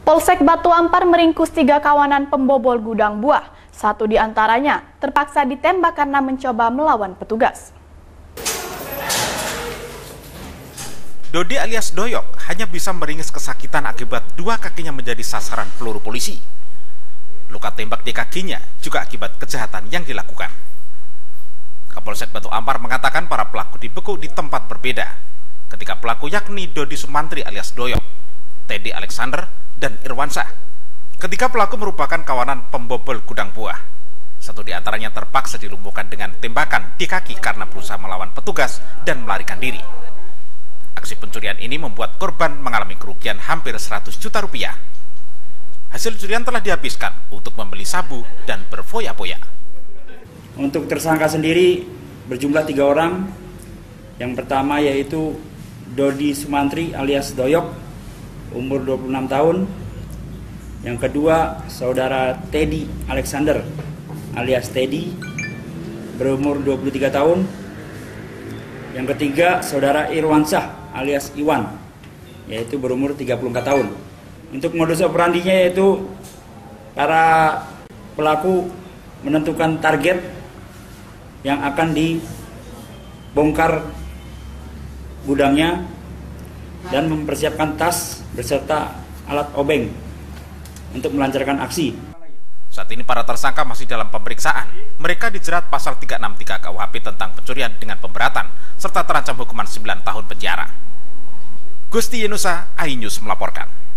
Polsek Batu Ampar meringkus 3 kawanan pembobol gudang buah. 1 di antaranya terpaksa ditembak karena mencoba melawan petugas. Dodi alias Doyok hanya bisa meringis kesakitan akibat 2 kakinya menjadi sasaran peluru polisi. Luka tembak di kakinya juga akibat kejahatan yang dilakukan. Kapolsek Batu Ampar mengatakan para pelaku dibekuk di tempat berbeda. Ketika pelaku yakni Dodi Sumantri alias Doyok, Teddy Alexander, dan Irwansyah. Ketika pelaku merupakan kawanan pembobol gudang buah. 1 di antaranya terpaksa dilumpuhkan dengan tembakan di kaki karena berusaha melawan petugas dan melarikan diri. Aksi pencurian ini membuat korban mengalami kerugian hampir 100 juta rupiah. Hasil curian telah dihabiskan untuk membeli sabu dan berfoya-foya. Untuk tersangka sendiri berjumlah 3 orang. Yang pertama yaitu Dodi Sumantri alias Doyok, umur 26 tahun. Yang kedua, saudara Teddy Alexander alias Teddy, berumur 23 tahun. Yang ketiga, saudara Irwansyah alias Iwan, yaitu berumur 34 tahun. Untuk modus operandinya yaitu para pelaku menentukan target yang akan dibongkar gudangnya dan mempersiapkan tas beserta alat obeng untuk melancarkan aksi. Saat ini para tersangka masih dalam pemeriksaan. Mereka dijerat pasal 363 KUHP tentang pencurian dengan pemberatan serta terancam hukuman 9 tahun penjara. Gusti Yenusa, iNews melaporkan.